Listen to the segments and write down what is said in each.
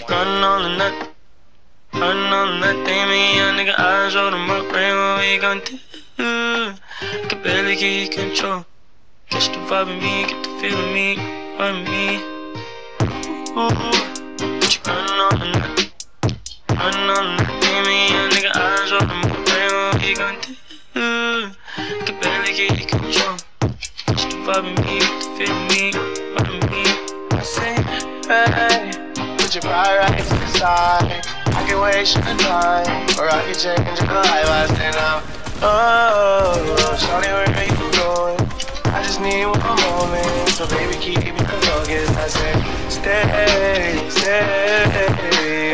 Running on the net, running on the net. They me young nigga, eyes roll them up, brain what we gon' do. Can barely get control. Catch the vibe in me, get the feel of me, vibe in me. Running on the net, running on the net. They me young nigga, eyes roll them up, brain what we gon' do. Can barely get control. Catch the vibe in me, get the feel of me, vibe in me. I say, hey, put your pride right to the side. I can waste your time, or I can change your life. I stand out. Oh, shawty, where you going? I just need one moment, so baby, keep me focused. I say, stay, stay, baby.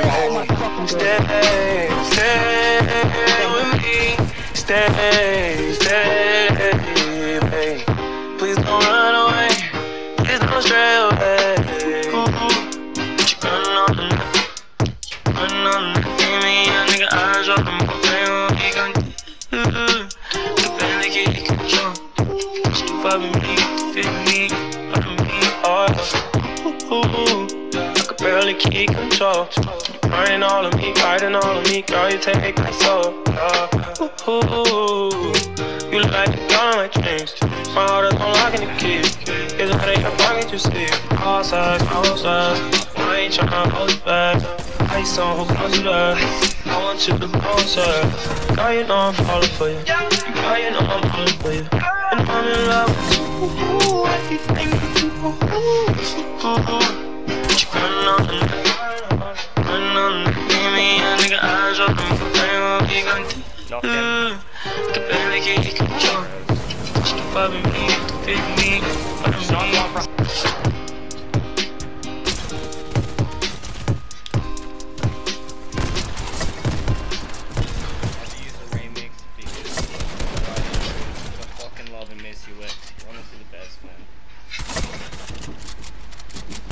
Stay with me. Stay, stay, baby. Please don't run away. Please don't stray away. Running on the net, running on the net. Give me a nigga, eyes open, my brain, what we gon' do? Can barely get control. Catch the vibe in me, feel me, vibe in me. I could barely keep control. Riding all of me, girl, you take my soul. You look like the girl in my dreams. My heart is unlocking the key. It's out of your pocket, you see. All sides, I ain't tryna hold it back. Ice on, who wants you there? I want you to bounce her. Girl, you know I'm falling for you. Girl, you know I'm falling for you. And I'm in love with you. Everything that you want. Running on the net, running on the net. Give me a nigga, eyes open, my brain, what we gon' do? Can barely get control. Catch the vibe in me, feel me, vibe in me. Love and miss you with. Honestly, the best, man.